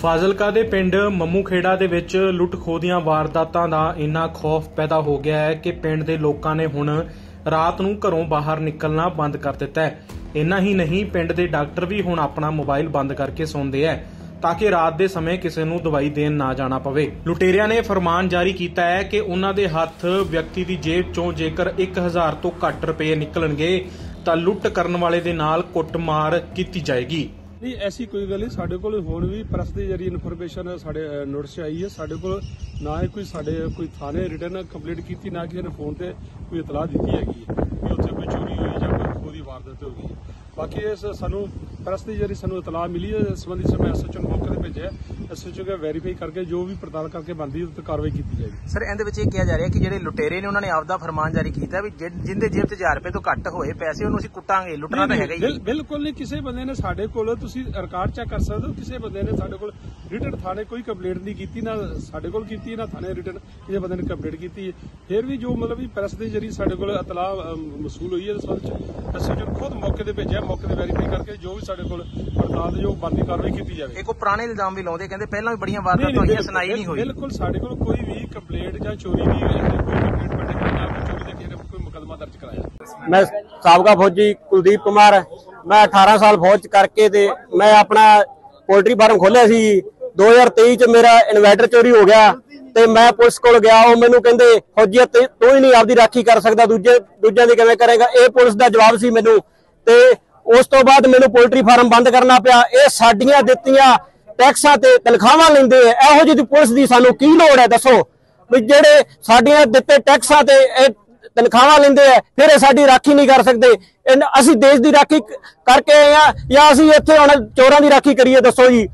ਫਾਜ਼ਿਲਕਾ ਦੇ ਪਿੰਡ ਮੰਮੂਖੇੜਾ ਦੇ ਵਿੱਚ ਲੁੱਟ ਖੋਹ ਦੀਆਂ ਵਾਰਦਾਤਾਂ ਦਾ ਇੰਨਾ ਖੌਫ ਪੈਦਾ ਹੋ ਗਿਆ ਹੈ ਕਿ ਪਿੰਡ ਦੇ ਲੋਕਾਂ ਨੇ ਹੁਣ ਰਾਤ ਨੂੰ ਘਰੋਂ ਬਾਹਰ ਨਿਕਲਣਾ ਬੰਦ ਕਰ ਦਿੱਤਾ ਹੈ। ਇੰਨਾ ਹੀ ਨਹੀਂ, ਪਿੰਡ ਦੇ ਡਾਕਟਰ ਵੀ ਹੁਣ ਆਪਣਾ ਮੋਬਾਈਲ ਬੰਦ ਕਰਕੇ ਸੌਂਦੇ ਹੈ ताकि रात के समय किसी को दवाई देन ना जाना पवे। लुटेरिया ने फरमान जारी किया है कि उन्होंने हथ व्यक्ति की जेब चों जेकर 1000 तो घट रुपये निकलणगे तां लुट करन वाले दे नाल कुटमार की जाएगी। नहीं ऐसी कोई गल नहीं, साडे कोल हुण भी प्रेस के जरिए इनफॉर्मेशन साडे नोटिस आई है। साडे कोल ना ही कोई थाने रिटर्न कंप्लेंट की, ना किसी ने फोन से कोई इतलाह दी हैगी कि उत्थे कोई चोरी हुई या कोई खो दी वारदात हो गई। बाकी इस सानू प्रेस के जरिए सानू इतलाह मिली है, इस संबंधी से मैं SHO ਨੂੰ मौके पर भेजा है। SHO के वेरीफाई करके जो भी पड़ताल करके बनती है कार्रवाई की जाएगी। सर ਇਹਦੇ ਵਿੱਚ ਇਹ ਕਿਹਾ ਜਾ ਰਿਹਾ ਕਿ ਜਿਹੜੇ ਲੁਟੇਰੇ ਨੇ ਉਹਨਾਂ ਨੇ ਆਪਦਾ ਫਰਮਾਨ ਜਾਰੀ ਕੀਤਾ ਵੀ ਜਿੰਦੇ ਜੇਬ ਤੇ 1000 ਰੁਪਏ ਤੋਂ ਘੱਟ ਹੋਏ ਪੈਸੇ ਉਹਨੂੰ ਅਸੀਂ ਕੁੱਟਾਂਗੇ, ਲੁੱਟਣਾ ਤਾਂ ਹੈਗਾ ਹੀ। ਬਿਲਕੁਲ ਨਹੀਂ, ਕਿਸੇ ਬੰਦੇ ਨੇ ਸਾਡੇ ਕੋਲ ਤੁਸੀਂ ਰਿਕਾਰਡ ਚੈੱਕ ਕਰ ਸਕਦੇ ਹੋ, ਕਿਸੇ ਬੰਦੇ ਨੇ ਸਾਡੇ ਕੋਲ ਰਿਟਨ ਥਾਣੇ ਕੋਈ ਕੰਪਲੇਂਟ ਨਹੀਂ ਕੀਤੀ, ਨਾ ਸਾਡੇ ਕੋਲ ਕੀਤੀ ਨਾ ਥਾਣੇ ਰਿਟਨ ਕਿਸੇ ਬੰਦੇ ਨੇ ਕੰਪਲੇਂਟ ਕੀਤੀ। ਫਿਰ ਵੀ ਜੋ ਮਤਲਬ ਵੀ ਪ੍ਰੈਸ ਦੇ ਜਰੀਏ ਸਾਡੇ ਕੋਲ ਇਤਲਾਹ ਮਸੂਲ ਹੋਈ ਹੈ, ਇਸ ਸੰਬੰਧ ਚ SHO ਖੁਦ ਮੌਕੇ ਤੇ ਭੇਜਿਆ, ਮੌਕੇ ਤੇ ਵੈਰੀਫਾਈ ਕਰਕੇ ਜੋ ਵੀ ਸਾਡੇ ਕੋਲ ਪੜਤਾਲ ਜੋ ਬਣਦੀ ਕਾਰਵਾਈ ਕੀਤੀ ਜਾਵੇ। ਇੱਕ ਪੁਰਾਣੇ ਇਲਜ਼ਾਮ ਵੀ ਲਾਉਂਦੇ, ਕਹਿੰਦੇ ਪਹਿਲਾਂ ਵੀ ਬੜੀਆਂ ਵਾਰਦਾਤਾਂ ਹੋਈਆਂ, ਸੁਣਾਈ ਨਹੀਂ ਹੋਈ। ਬਿਲਕੁਲ ਸਾਡੇ ਕੋਲ ਕੋਈ ਵੀ ਕੰਪਲੇਂਟ ਜਾਂ ਚੋਰੀ ਦੀ ਕੋਈ ਕੰਪਲੇਂਟ ਪੜੇ ਜਾਂ ਚੋਰੀ ਦਾ ਕਿਸੇ ਨੇ ਕੋਈ ਮੁਕੱਦਮਾ ਦਰਜ ਕਰਾਇਆ। मैं साबका फौजी कुलदीप कुमार, मैं 18 साल फौज करके ते मैं अपना पोल्ट्री फार्म खोलिया सी। 2023 च मेरा इन्वर्टर चोरी हो गया ते मैं पुलिस कोल गया, वो मैनू कहंदे फौजी तू ही नहीं आपदी राखी कर सकदा, दूजियां दी किवें करेगा। ये पुलिस दा जवाब सी मैनू। ते उस तो बाद मैनू पोल्ट्री फार्म बंद करना पिया। ये साडियां दित्तियां टैक्सां ते तनखावां लैंदे, इहो जी पुलिस दी सानू की लोड़ है दसो भी जेड़े साडियां दित्ते टैक्सां ते तनखावां लेंदे है, फिर साडी राखी नहीं कर सकते। असीं देश की राखी करके आए हां या असीं इत्थे हुण चोरां दी राखी करिए दसो जी।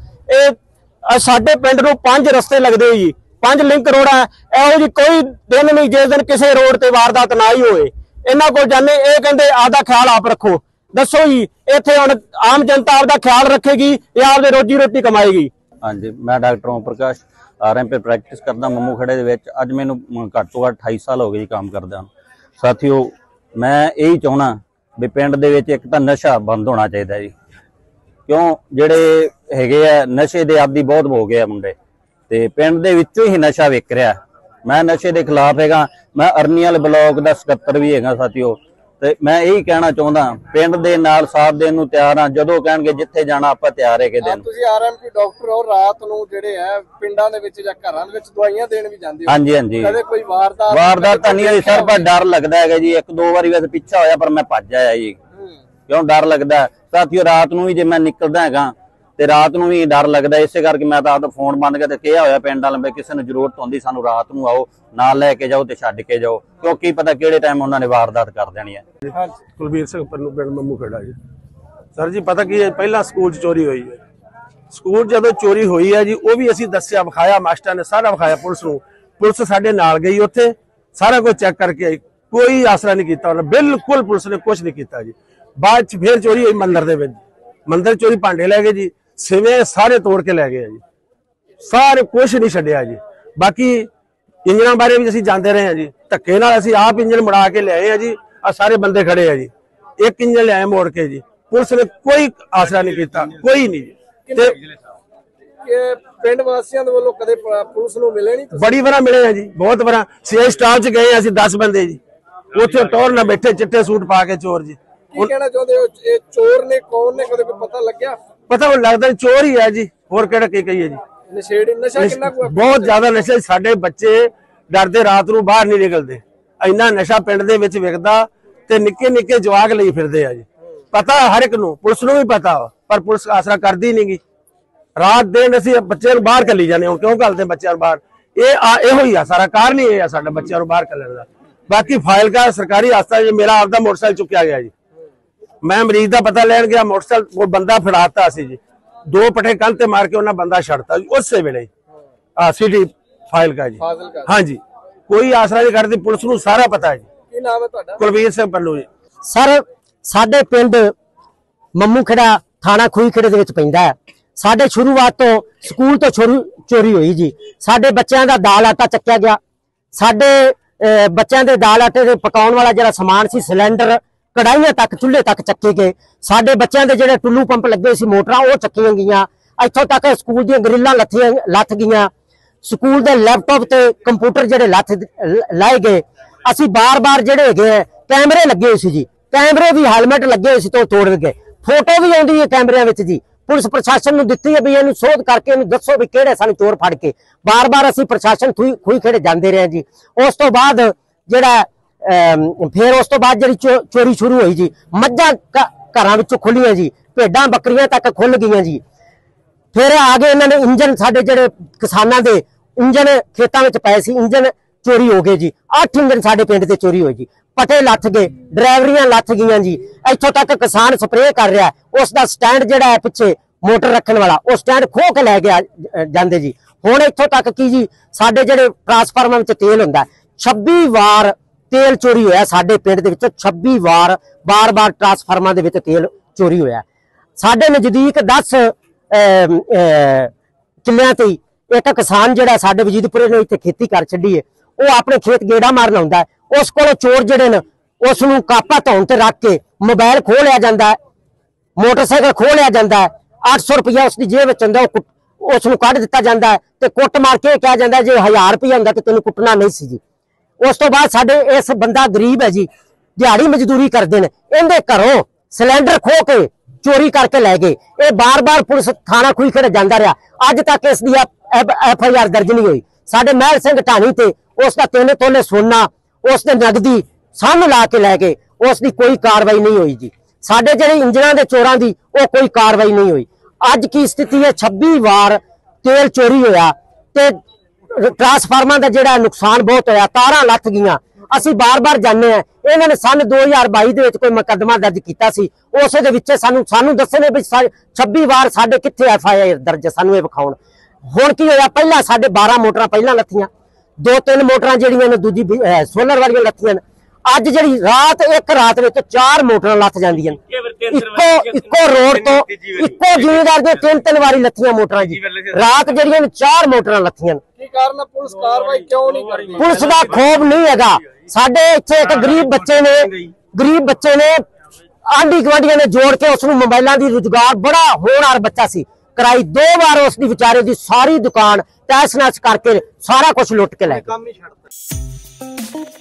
ये साडे पिंड नूं 5 रस्ते लगदे जी, 5 लिंक रोड है। इहो जी कोई दिन नहीं जिस दिन किसी रोड ते वारदात ना ही होए। इन्हां कोल जाने ये कहंदे आपदा ख्याल आप रखो। दसो जी इत्थे हुण आम जनता आपदा ख्याल रखेगी या आपदे रोजी रोटी कमाएगी? हाँ जी, मैं डॉक्टर ओम प्रकाश RM पे प्रैक्टिस करदा मंमूखेड़े दे विच। अज मैनूं घੱਟ ਤੋਂ घੱਟ 28 साल हो गए जी काम करदा। साथियों मैं यही चाहना भी पिंड दे विच एक तां नशा बंद होना चाहिए जी, क्यों जेड़े हैगे आ नशे दे आदी बहुत हो गए मुंडे ते पिंड दे विचों ही नशा विक रहा। मैं नशे दे खिलाफ हैगा, मैं अरनीवाल ब्लॉक दा सकत्तर भी हैगा साथियों। ते मैं यही कहना चाहता पिंड दे नाल साथ देण नूं तैयार हां, जदों कहणगे जिथे जाना आपां तैयार है के दिन। तुसीं RMP डॉक्टर हो, रात नूं जेड़े है पिंडां दे विच जां घरां दे विच दवाइयां देण भी जांदे हो? हां जी, हां जी। कदे कोई वारदात नहीं होई सर, पर डर लगदा है जी। 1-2 बारी वैसे पीछा होया पर मैं भज आया जी, क्यों डर लगदा साथियों। रात नूं भी जे मैं निकलदा हैगा ते रात नूं भी डर लगदा, इसे करके मैं तां आपदा फोन बंद करके कहा होया पिंड वाले भी किसी नूं जरूरत होंदी सानूं रात नूं आओ, नाल लैके जाओ ते छड्ड के जाओ, क्योंकि पता किहड़े टाइम उन्होंने वारदात कर देनी है। कुलबीर सिंह पिंड मंमूखेड़ा जी। सर जी पता की पहला स्कूल चोरी हुई है, स्कूल जदों चोरी हुई है जी वो भी असीं दस्सिया, विखाया, मास्टर ने सारा विखाया पुलिस नूं। पुलिस साडे नाल गई, उत्थे सारा कुछ चेक करके आई, कोई आसरा नहीं किया उन्हें, बिल्कुल पुलिस ने कुछ नहीं किया जी। बाद फिर चोरी हुई मंदिर दे विच, मंदिर चोरी भांडे लै गए जी, सिवे सारे तोड़ के लै गए जी, सारे कुछ नहीं छड्डिया जी। बाकी इंजन बारे भी असीं जानते रहे हैं जी, धक्के नाल असीं आप इंजन मुड़ा के लिआए हैं जी। आ सारे बंदे खड़े हैं जी, एक इंजन लिआए मोड़ के जी, पुलिस ने कोई आसरा नहीं किया, कोई नहीं जी। पिंड वासियों दे वल्लों कदे पुलिस नूं मिले नहीं? बड़ी बार मिले हैं जी, बहुत बार। सीआई स्टाफ च गए असीं 10 बंदे जी, उत्थे टोर ना बैठे चिट्टे सूट पा के चोर जी। की कहना चाहते हो ये चोर ने कौन ने, कदे कोई पता लग्या? पता वो लगता चोर ही है जी, होर किहड़ा की कहिए जी। नशेड़ी नशा कितना बहुत ज्यादा नशा, साडे बच्चे डरदे रात नूं बाहर नहीं निकलते, इन्ना नशा पिंड दे विच विकदा ते निक्के निक्के जवाक लई फिरदे आ जी। पता हर एक नूं, पुलिस नूं भी पता, पर पुलिस आसरा करदी नहीं गी। रात दिन असीं बच्चे नूं बाहर कल्ली जाने, हुण क्यों घल्लदे बच्चों बाहर? इहो ही आ सारा कारण ही है साडे बच्चों नूं बाहर कल्लण दा। बाकी फाइलका सरकारी हस्पताल मेरा आपदा मोटरसाइकिल चुक्या गया जी, मैं मरीज का पता लैन गया, मोटरसाइकिल वो बंदा फड़ाता सी जी, 2 पटे कंध ते मार के उन्हें बंदा छड़ता जी उस वेले सिटी फाइलका जी। हाँ जी, कोई आसरा नहीं करती, पुलिस नूं सारा पता है जी। की नाम है तुहाडा? कुलबीर सिंह पन्नू जी। सर साडे पिंड मंमूखेड़ा थाना खूहीखेड़े दे विच पैंदा है। साडे शुरुआत तो स्कूल तो चोरी हुई जी, साडे बच्चों का दाल आटा चक्या गया, साडे बच्चों के दाल आटे दे पकाउण वाला जिहड़ा समान सी, सिलेंडर, कढ़ाइयां तक, चुल्हे तक चक्के गए। साडे बच्चों के जिहड़े टुल्लू पंप लगे सी, मोटरां वो चक्कियां गईयां। ਇੱਥੋਂ ਤੱਕ ਸਕੂਲ ਦੀਆਂ ਗਰਿੱਲਾਂ ਲੱਥ ਗਈਆਂ, ਸਕੂਲ ਦੇ ਲੈਪਟਾਪ ਤੇ ਕੰਪਿਊਟਰ ਜਿਹੜੇ ਲਾਏ ਗਏ। ਅਸੀਂ ਬਾਰ-ਬਾਰ ਜਿਹੜੇ ਹੈਗੇ ਆ ਕੈਮਰੇ ਲੱਗੇ ਹੋਏ ਸੀ ਜੀ, ਕੈਮਰੇ ਵੀ ਹੈਲਮਟ ਲੱਗੇ ਹੋਏ ਸੀ ਤੋਂ ਤੋੜ ਗਏ। ਫੋਟੋ ਵੀ ਆਉਂਦੀ ਹੈ ਕੈਮਰਿਆਂ ਵਿੱਚ ਜੀ, ਪੁਲਿਸ ਪ੍ਰਸ਼ਾਸਨ ਨੂੰ ਦਿੱਤੀ ਹੈ ਵੀ ਇਹਨੂੰ ਸੋਧ ਕਰਕੇ ਇਹਨੂੰ ਦੱਸੋ ਵੀ ਕਿਹੜੇ ਸਾਨੂੰ ਚੋਰ ਫੜ ਕੇ। ਬਾਰ-ਬਾਰ ਅਸੀਂ ਪ੍ਰਸ਼ਾਸਨ ਖੂਹੀ ਖੇੜੇ ਜਾਂਦੇ ਰਹੇ ਜੀ। ਉਸ ਤੋਂ ਬਾਅਦ ਜਿਹੜਾ ਫਿਰ ਉਸ ਤੋਂ ਬਾਅਦ ਜਿਹੜੀ ਚੋਰੀ ਸ਼ੁਰੂ ਹੋਈ ਜੀ, ਮੱਝਾਂ ਘਰਾਂ ਵਿੱਚੋਂ ਖੁੱਲੀਆਂ ਜੀ, ਭੇਡਾਂ ਬੱਕਰੀਆਂ ਤੱਕ ਖੁੱਲ ਗਈਆਂ ਜੀ। ਫਿਰ ਆ ਗਏ ਇਹਨਾਂ ਨੇ ਇੰਜਨ, ਸਾਡੇ ਜਿਹੜੇ ਕਿਸਾਨਾਂ ਦੇ ਇੰਜਨ ਖੇਤਾਂ ਵਿੱਚ ਪਏ ਸੀ, ਇੰਜਨ ਚੋਰੀ ਹੋ ਗਏ ਜੀ। 8 ਇੰਜਨ ਸਾਡੇ ਪਿੰਡ ਤੇ ਚੋਰੀ ਹੋਏ ਜੀ, ਪਟੇ ਲੱਥ ਗਏ, ਡਰਾਈਵਰੀਆਂ ਲੱਥ ਗਈਆਂ ਜੀ। ਇੱਥੋਂ ਤੱਕ ਕਿਸਾਨ ਸਪਰੇਅ ਕਰ ਰਿਹਾ, ਉਸ ਦਾ ਸਟੈਂਡ ਜਿਹੜਾ ਹੈ ਪਿੱਛੇ ਮੋਟਰ ਰੱਖਣ ਵਾਲਾ, ਉਹ ਸਟੈਂਡ ਖੋਹ ਕੇ ਲੈ ਗਿਆ ਜਾਂਦੇ ਜੀ। ਹੁਣ ਇੱਥੋਂ ਤੱਕ ਕੀ ਜੀ, ਸਾਡੇ ਜਿਹੜੇ ਟਰਾਂਸਫਾਰਮਰ ਵਿੱਚ ਤੇਲ ਹੁੰਦਾ, 26 ਵਾਰ ਤੇਲ ਚੋਰੀ ਹੋਇਆ ਸਾਡੇ ਪਿੰਡ ਦੇ ਵਿੱਚ। 26 ਵਾਰ ਬਾਰ-ਬਾਰ ਟਰਾਂਸਫਾਰਮਰਾਂ ਦੇ ਵਿੱਚ ਤੇਲ ਚੋਰੀ ਹੋਇਆ। ਸਾਡੇ ਨਜ਼ਦੀਕ 10 ਕਿੱਲਿਆਂ ਤੇ ਇੱਕ ਕਿਸਾਨ ਜਿਹੜਾ ਸਾਡੇ ਵਜੀਦਪੁਰੇ ਨੇ ਇੱਥੇ ਖੇਤੀ ਕਰ ਛੱਡੀ ਹੈ, ਉਹ ਆਪਣੇ ਖੇਤ ਗੇੜਾ ਮਾਰਨ ਆਉਂਦਾ, ਉਸ ਕੋਲੋਂ ਚੋਰ ਜਿਹੜੇ ਨੇ ਉਸ ਨੂੰ ਕਾਪਾ ਧੌਣ ਤੇ ਰੱਖ ਕੇ ਮੋਬਾਈਲ ਖੋਹ ਲਿਆ ਜਾਂਦਾ, ਮੋਟਰਸਾਈਕਲ ਖੋਹ ਲਿਆ ਜਾਂਦਾ। 800 ਰੁਪਇਆ ਉਸ ਦੀ ਜੇਬ ਵਿੱਚ ਹੁੰਦਾ, ਉਸ ਨੂੰ ਕੱਢ ਦਿੱਤਾ ਜਾਂਦਾ ਤੇ ਕੁੱਟ ਮਾਰ ਕੇ ਕਿਹਾ ਜਾਂਦਾ ਜੇ 1000 ਰੁਪਇਆ ਹੁੰਦਾ ਤੇ ਤੈਨੂੰ ਕੁੱਟਣਾ ਨਹੀਂ ਸੀ ਜੀ। ਉਸ ਤੋਂ ਬਾਅਦ ਸਾਡੇ ਇਸ ਬੰਦਾ ਗਰੀਬ ਹੈ ਜੀ, ਦਿਹਾੜੀ ਮਜ਼ਦੂਰੀ ਕਰਦੇ ਨੇ, ਇਹਦੇ ਘਰੋਂ ਸਿਲੰਡਰ ਖੋਹ ਕੇ ਚੋਰੀ ਕਰਕੇ ਲੈ ਗਏ। ਇਹ ਬਾਰ-ਬਾਰ ਪੁਲਿਸ ਥਾਣਾ ਖੂਹੀ ਖੇੜੇ ਜਾਂਦਾ ਰਿਹਾ, ਅੱਜ ਤੱਕ ਇਸ ਦੀ FIR ਦਰਜ ਨਹੀਂ ਹੋਈ। ਸਾਡੇ ਮਹਿਲ ਸਿੰਘ ਢਾਣੀ ਤੇ ਉਸ ਦਾ 3 ਤੋਲੇ ਸੋਨਾ, ਉਸ ਦੇ ਨਗਦੀ ਸਾਨੂੰ ਲਾ ਕੇ ਲੈ ਗਏ, ਉਸ ਦੀ ਕੋਈ ਕਾਰਵਾਈ ਨਹੀਂ ਹੋਈ ਜੀ। ਸਾਡੇ ਜਿਹੜੇ ਇੰਜਨਾਂ ਦੇ ਚੋਰਾਂ ਦੀ ਉਹ ਕੋਈ ਕਾਰਵਾਈ ਨਹੀਂ ਹੋਈ। ਅੱਜ ਕੀ ਸਥਿਤੀ ਹੈ, 26 ਵਾਰ ਤੇਲ ਚੋਰੀ ਹੋਇਆ ਤੇ ਟਰਾਂਸਫਾਰਮਰਾਂ ਦਾ ਜਿਹੜਾ ਨੁਕਸਾਨ ਬਹੁਤ ਹੋਇਆ, ਤਾਰਾਂ ਲੱਥ ਗਈਆਂ। ਅਸੀਂ ਬਾਰ-ਬਾਰ ਜਾਂਦੇ ਆ, ਇਹਨਾਂ ਨੇ ਸਨ 2022 ਦੇ ਵਿੱਚ ਕੋਈ ਮੁਕੱਦਮਾ ਦਰਜ ਕੀਤਾ ਸੀ, ਉਸੇ ਦੇ ਵਿੱਚ ਸਾਨੂੰ ਦੱਸਣੇ ਵੀ 26 ਵਾਰ ਸਾਡੇ ਕਿੱਥੇ FIR ਦਰਜ, ਸਾਨੂੰ ਇਹ ਵਿਖਾਉਣ। ਹੁਣ ਕੀ ਹੋਇਆ, ਪਹਿਲਾਂ ਸਾਡੇ 12 ਮੋਟਰਾਂ ਪਹਿਲਾਂ ਲੱਥੀਆਂ, 2-3 ਮੋਟਰਾਂ ਜਿਹੜੀਆਂ ਨੇ ਦੂਜੀ ਸੋਲਰ ਵਾਲੀਆਂ ਲੱਥੀਆਂ ਨੇ। ਅੱਜ ਜਿਹੜੀ ਇੱਕ ਰਾਤ ਵਿੱਚ 4 ਮੋਟਰਾਂ ਲੱਥ ਜਾਂਦੀਆਂ ਨੇ। ਇੱਕੋ ਰੋਡ ਤੋਂ ਇੱਕੋ ਜ਼ਿਮੀਂਦਾਰ ਦੇ 3-3 ਵਾਰੀ ਲੱਥੀਆਂ ਮੋਟਰਾਂ ਜੀ। ਰਾਤ ਜਿਹੜੀਆਂ 4 ਮੋਟਰਾਂ ਲੱਥੀਆਂ। ਕੀ ਕਾਰਨ ਹੈ, ਪੁਲਿਸ ਕਾਰਵਾਈ ਕਿਉਂ ਨਹੀਂ ਕਰਦੀ? ਪੁਲਿਸ ਦਾ ਖੌਫ ਨਹੀਂ ਹੈਗਾ। ਸਾਡੇ ਇੱਥੇ ਇੱਕ ਗਰੀਬ ਬੱਚੇ ਨੇ ਆਂਢੀ ਗੁਆਂਢੀਆਂ ਨੇ ਜੋੜ ਕੇ ਉਸ ਨੂੰ ਮੋਬਾਈਲਾਂ ਦੀ ਰੁਜ਼ਗਾਰ, ਬੜਾ ਹੋਣਹਾਰ ਬੱਚਾ ਸੀ, ਕਰਾਈ। 2 ਵਾਰ ਉਸ ਦੀ ਵਿਚਾਰੇ ਦੀ ਸਾਰੀ ਦੁਕਾਨ ਤਹਿਸ ਨਹਿਸ ਕਰਕੇ ਸਾਰਾ ਕੁਝ ਲੁੱਟ ਕੇ ਲੈ ਗਏ।